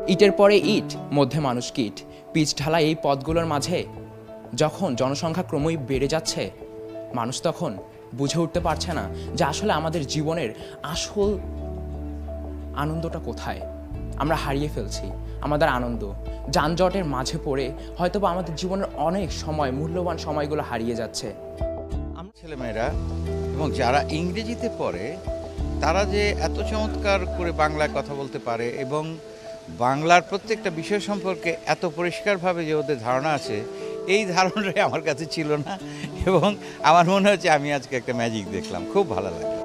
ইটের পরে ইট, মধ্যে মানুষ কীট, পিচ ঢালা এই পথগুলোর মাঝে যখন জনসংখ্যা ক্রমই বেড়ে যাচ্ছে, মানুষ তখন বুঝে উঠতে পারছে না যে আসলে আমাদের জীবনের আসল আনন্দটা কোথায়। আমরা হারিয়ে ফেলছি আমাদের আনন্দ যানজটের মাঝে পড়ে, হয়তোবা আমাদের জীবনের অনেক সময়, মূল্যবান সময়গুলো হারিয়ে যাচ্ছে। আমরা ছেলেমেয়েরা এবং যারা ইংরেজিতে পড়ে তারা যে এত চমৎকার করে বাংলায় কথা বলতে পারে এবং বাংলার প্রত্যেকটা বিষয় সম্পর্কে এত পরিষ্কারভাবে যে ওদের ধারণা আছে, এই ধারণাটাই আমার কাছে ছিল না এবং আমার মনে হচ্ছে আমি আজকে একটা ম্যাজিক দেখলাম, খুব ভালো লাগলো।